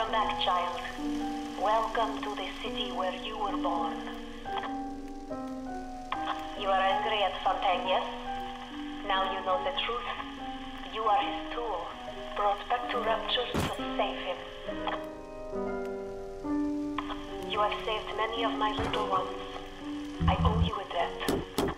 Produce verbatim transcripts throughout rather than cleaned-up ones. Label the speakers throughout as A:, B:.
A: Welcome back, child. Welcome to the city where you were born. You are angry at Fontaine, yes? Now you know the truth. You are his tool, brought back to Rapture to save him. You have saved many of my little ones. I owe you a debt.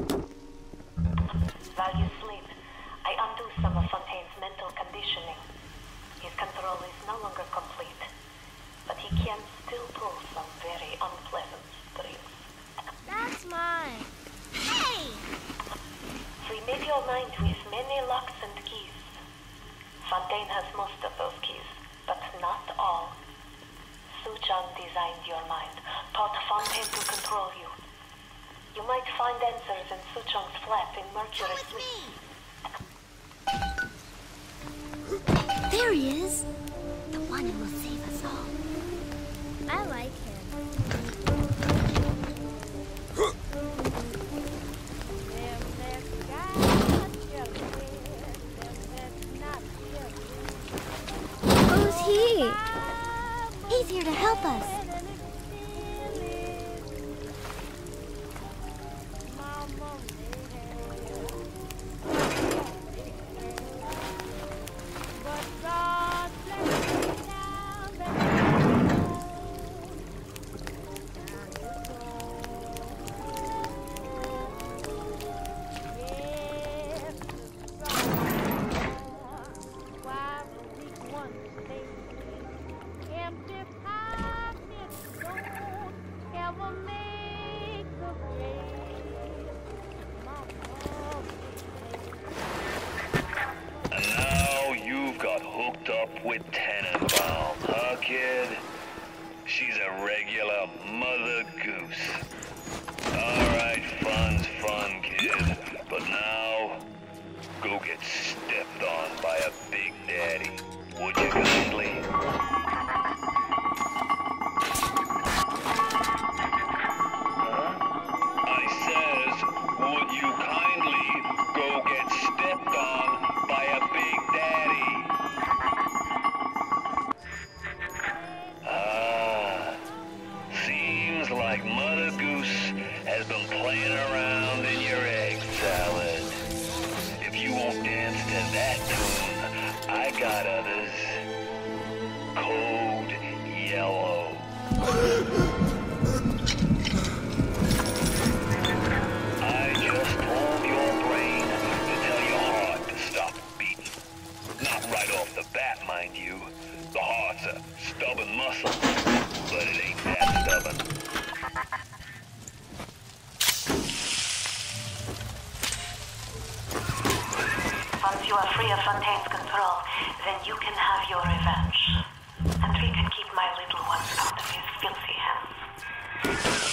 A: While you sleep, I undo some of Fontaine's mental conditioning. His control is no longer complete, but he can still pull some very unpleasant strings.
B: That's mine. Hey!
A: Remake your mind with many locks and keys. Fontaine has most of those keys, but not all. Suchong designed your mind, taught Fontaine to control you. You might find answers in Suchong's flat in Mercury Sleep.
B: There he is! The one who will save us all. I like him. Who's he? He's here to help us.
C: With Tenenbaum, huh, kid? She's a regular mother goose. Alright, fun's fun, kid. But now, go get stepped on by a big daddy. Would you kindly? Huh? I says, would you kindly go get stepped on by a big daddy? Like Mother Goose has been playing around in your egg salad. If you won't dance to that tune, I got others. Code Yellow. I just told your brain to tell your heart to stop beating. Not right off the bat, mind you. The heart's a stubborn muscle, but it ain't that stubborn.
A: Once you are free of Fontaine's control, then you can have your revenge. And we can keep my little ones out of his filthy hands.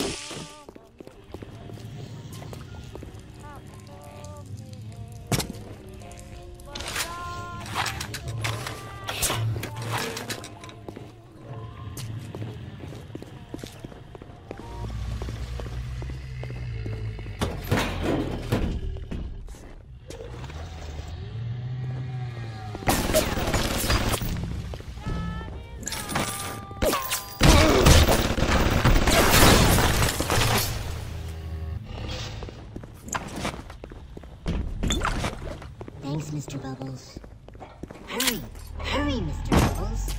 B: Thanks, Mister Bubbles. Hurry! Hurry, Mister Bubbles!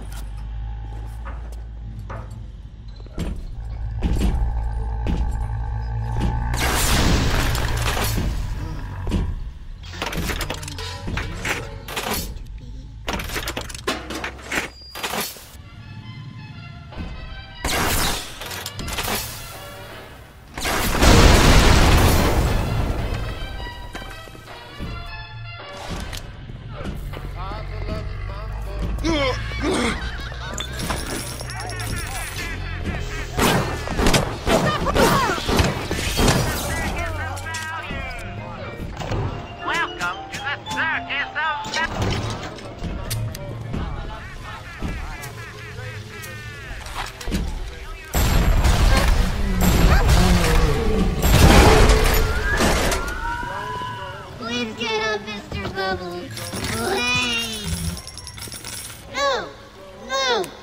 B: Bubbles, please! No! No!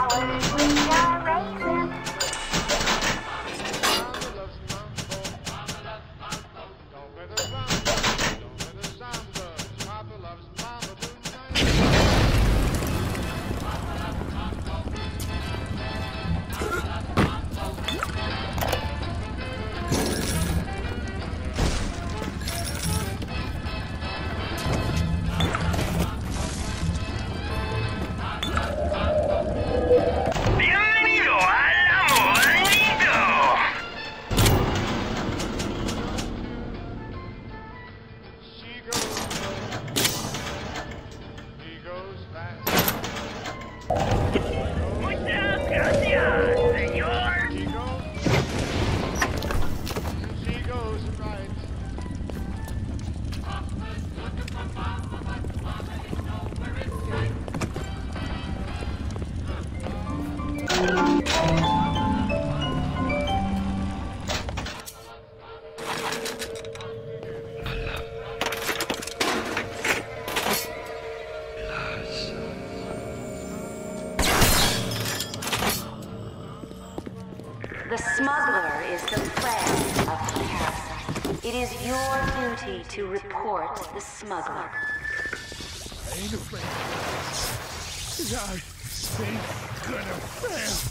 D: The smuggler is the friend of the parasite. It is your duty to report the smuggler.
E: I ain't afraid. I ain't gonna fail.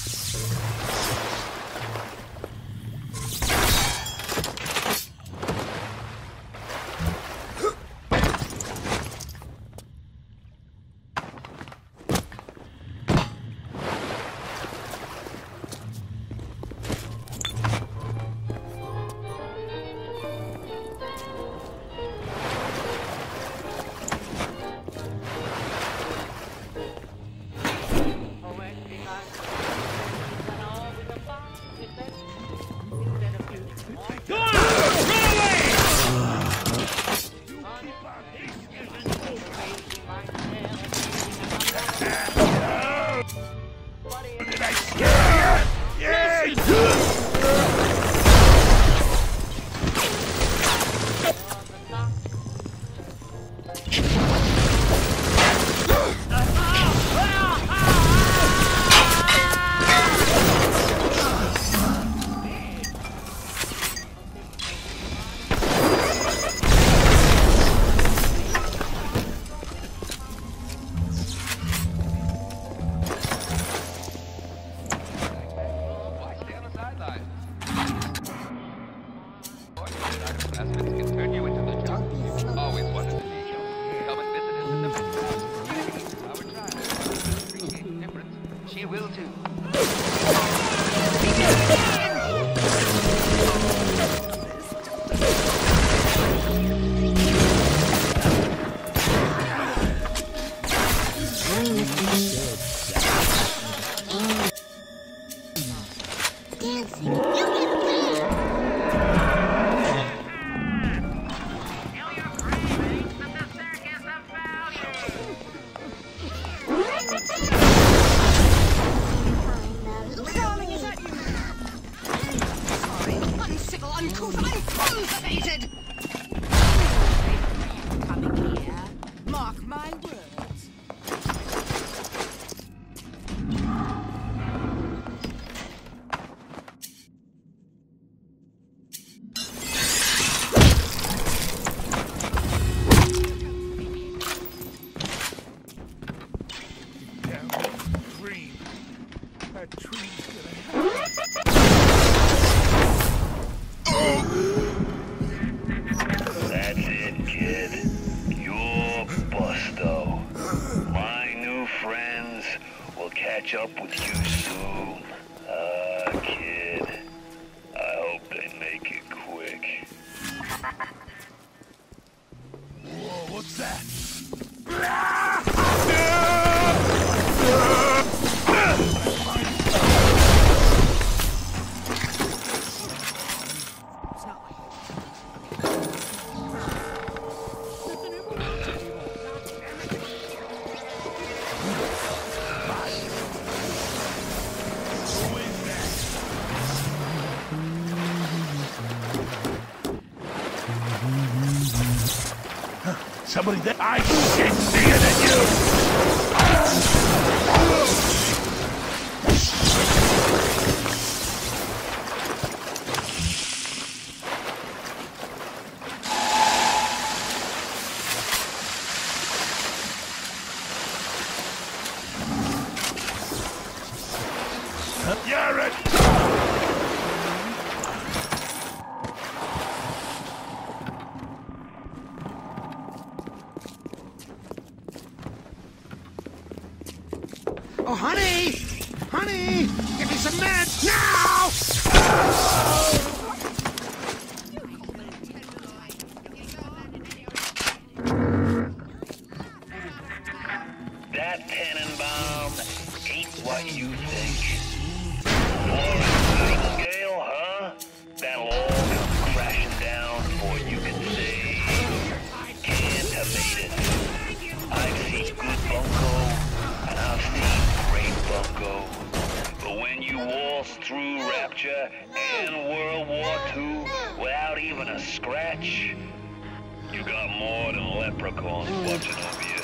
C: Up with you soon. Ah, uh, kid. I hope they make it quick.
E: Whoa, what's that? Somebody that I shit bigger than you! You're it!
F: Oh, honey! Honey! Give me some meds now!
C: That Tannenbaum ain't what you think. For a little scale, huh? That'll all come crashing down before you can say, can't have made it. I've seen good bunco, and I've seen great bunco. But when you waltz through Rapture and World War Two without even a scratch, you got more than leprechauns watching over you.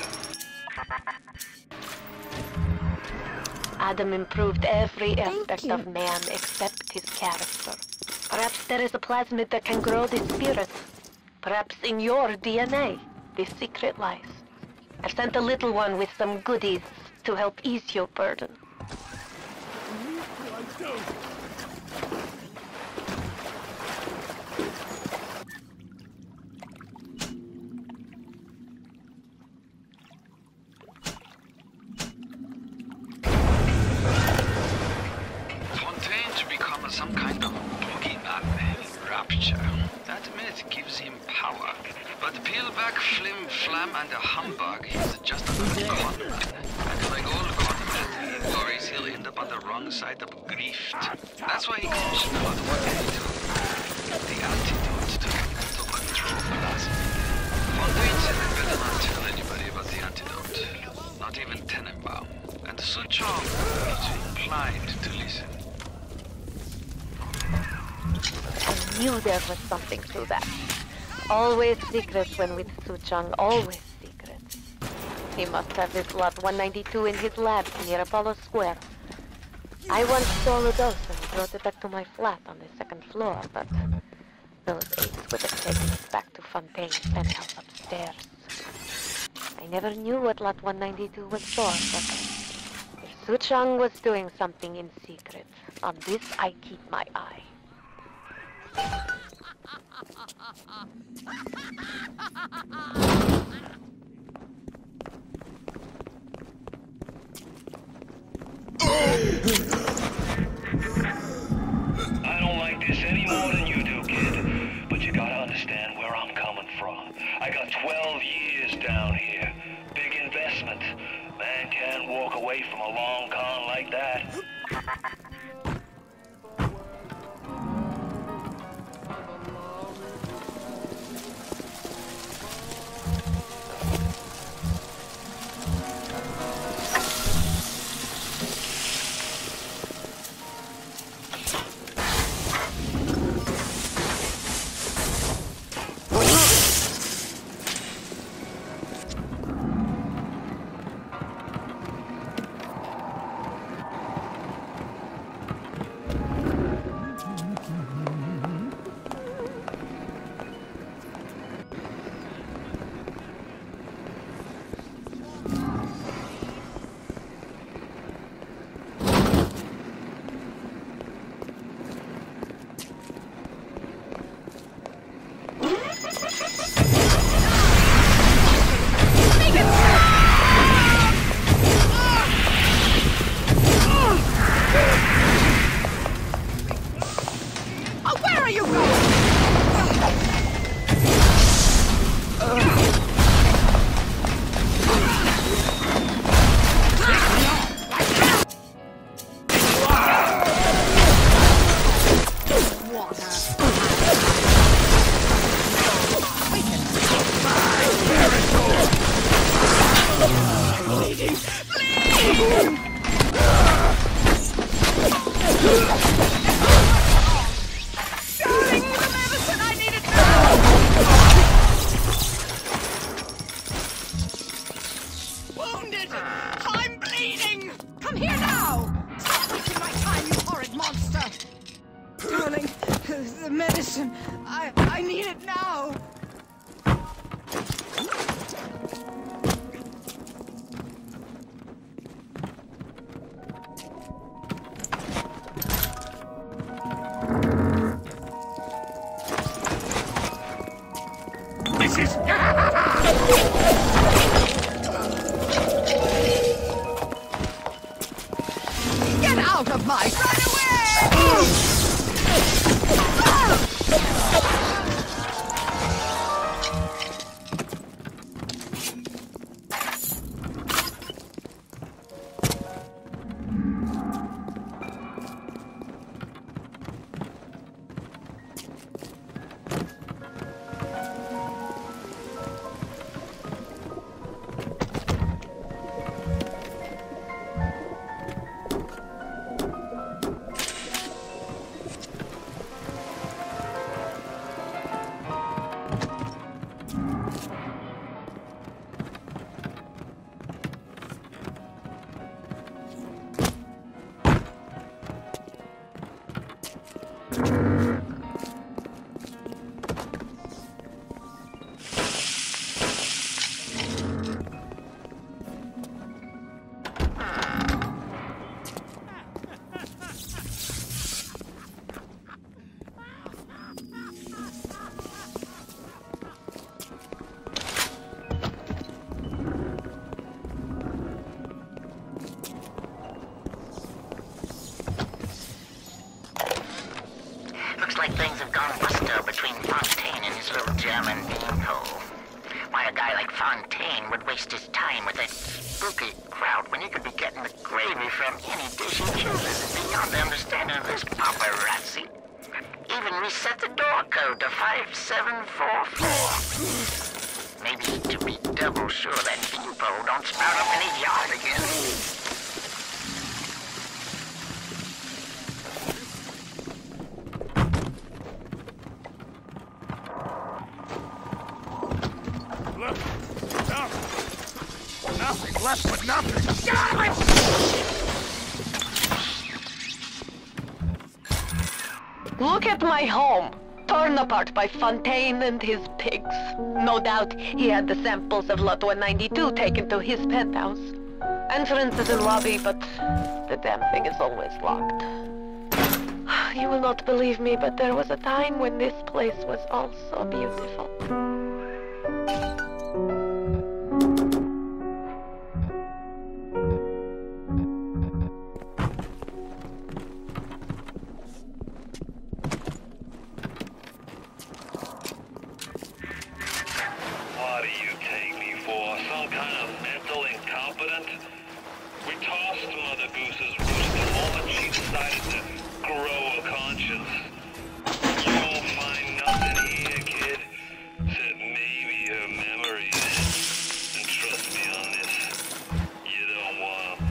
D: Adam improved every
B: Thank
D: aspect
B: you.
D: of man except his character. Perhaps there is a plasmid that can grow the spirit. Perhaps in your D N A, the secret lies. I've sent a little one with some goodies to help ease your burden.
G: Fontaine to become some kind of boogeyman, Rapture. That myth gives him power. But Peelback, Flim Flam, and a humbug, he's just another conman. And like all conmen, he worries he'll end up on the wrong side of grief. That's why he calls blood one eighty-two. The antidote to, to control plasma. Fontaine said they better not tell anybody about the antidote. Not even Tannenbaum. And Suchong is inclined to listen.
D: I knew there was something to that. Always secrets when with Suchong, always secrets. He must have this lot one ninety-two in his lab near Apollo Square. I once stole a dose and brought it back to my flat on the second floor, but those apes would have taken it back to Fontaine's penthouse upstairs. I never knew what lot one ninety-two was for, but if Suchong was doing something in secret, on this I keep my eye.
C: I don't like this any more than you do, kid. But you gotta understand where I'm coming from. I got twelve years down here. Big investment. Man can't walk away from a long con like that.
F: The medicine. I I need it now. out of my... Run away!
H: Looks like things have gone buster between Fontaine and his little German beanpole. Why a guy like Fontaine would waste his time with that spooky crowd when he could be getting the gravy from any dish he chooses is beyond the understanding of this paparazzi. Even reset the door code to five seven four four. Maybe to be double sure that beanpole don't sprout up in his yard again.
E: Nothing left but nothing.
D: Look at my home, torn apart by Fontaine and his pigs. No doubt he had the samples of Lot one ninety-two taken to his penthouse. Entrance is in lobby, but the damn thing is always locked. You will not believe me, but there was a time when this place was all so beautiful.
C: What do you take me for? Some kind of mental incompetent? We tossed Mother Goose's roost the moment she decided to grow a conscience. You won't find nothing here, kid, except maybe her memories. And trust me on this, you don't want 'em.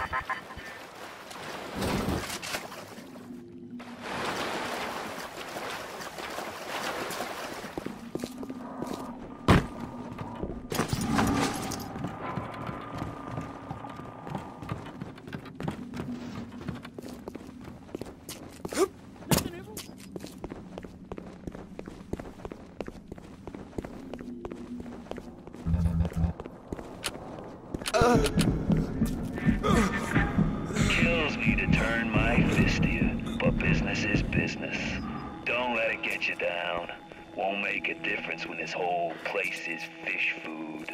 C: Kills me to turn my fist to you, but business is business. Don't let it get you down. Won't make a difference when this whole place is fish food.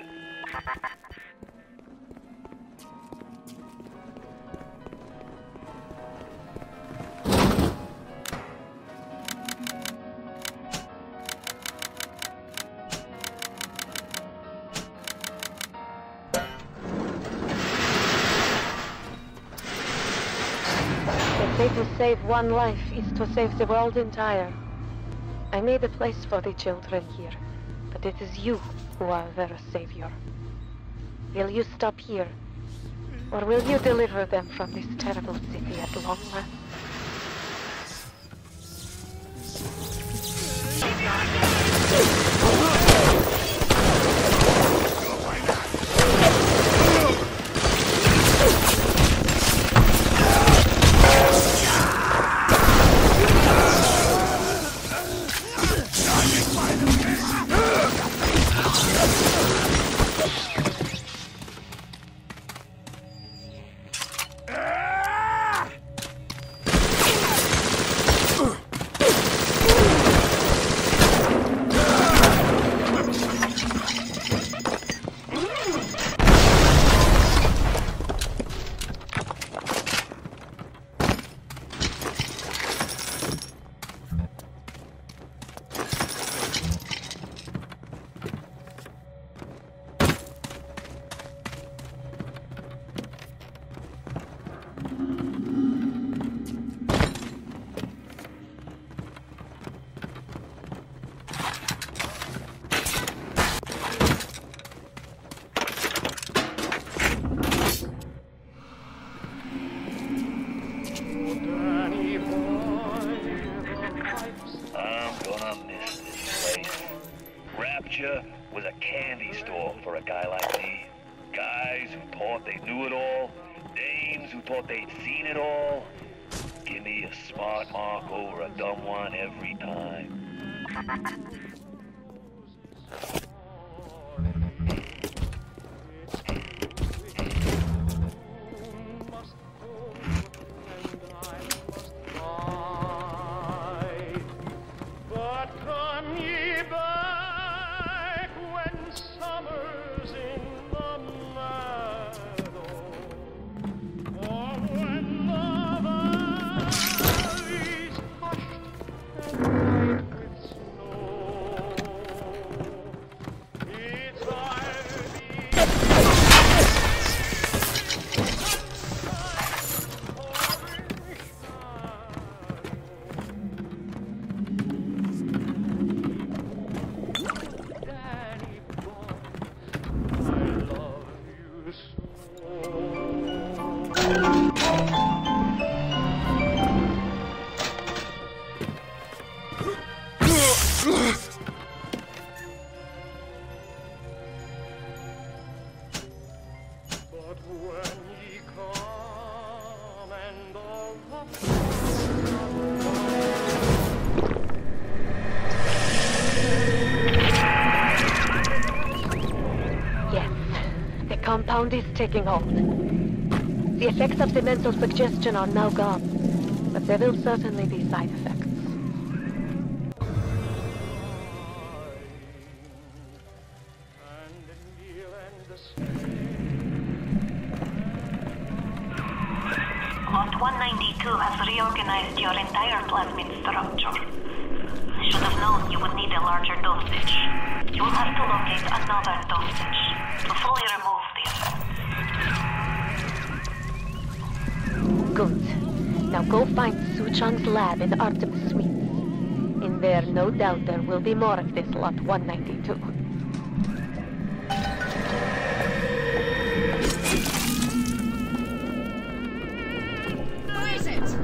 D: They say to save one life is to save the world entire. I made a place for the children here, but it is you who are their savior. Will you stop here, or will you deliver them from this terrible city at long last?
C: I'm gonna miss this place. Rapture was a candy store for a guy like me. Guys who thought they knew it all, dames who thought they'd seen it all. Give me a smart mark over a dumb one every time.
D: Compound is taking hold. The effects of the mental suggestion are now gone, but there will certainly be side effects.
A: Lot one ninety-two has reorganized your entire plasmid structure. I should have known you would need a larger dosage. You will have to locate another dosage to fully remove the effect.
D: Good. Now go find Suchong's lab in Artemis Suites. In there, no doubt there will be more of this Lot one ninety-two.
B: Who is it?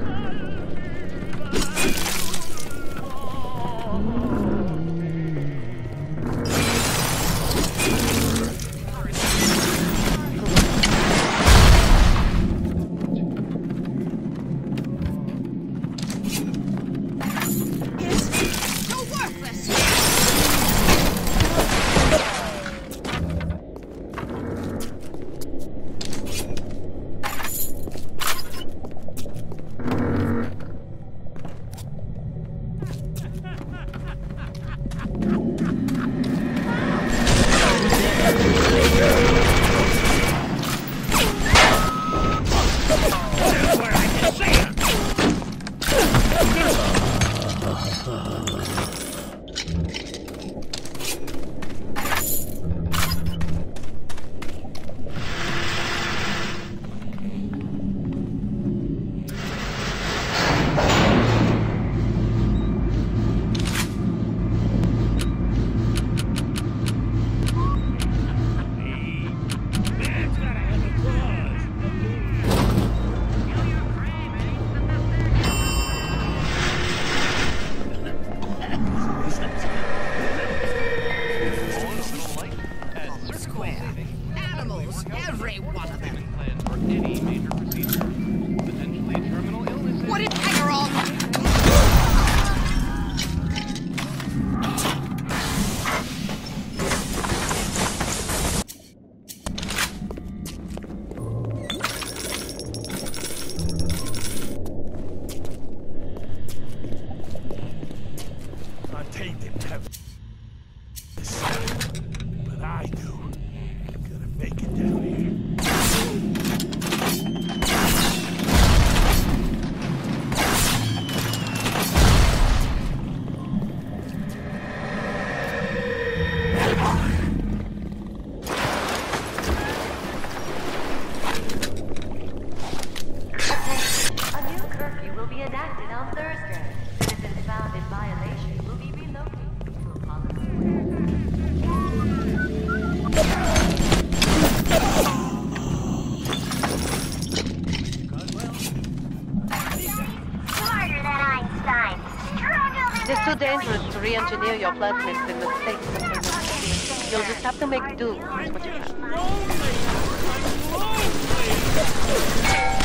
D: It is too dangerous to re-engineer your plasmids in the state containment. You'll just have to make do with what you have.